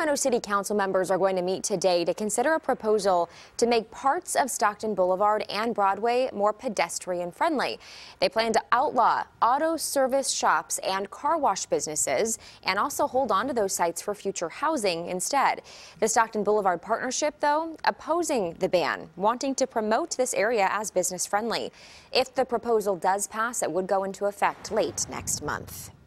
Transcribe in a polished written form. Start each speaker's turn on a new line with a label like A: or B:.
A: Sacramento City Council members are going to meet today to consider a proposal to make parts of Stockton Boulevard and Broadway more pedestrian-friendly. They plan to outlaw auto service shops and car wash businesses and also hold on to those sites for future housing instead. The Stockton Boulevard Partnership, though, opposing the ban, wanting to promote this area as business-friendly. If the proposal does pass, it would go into effect late next month.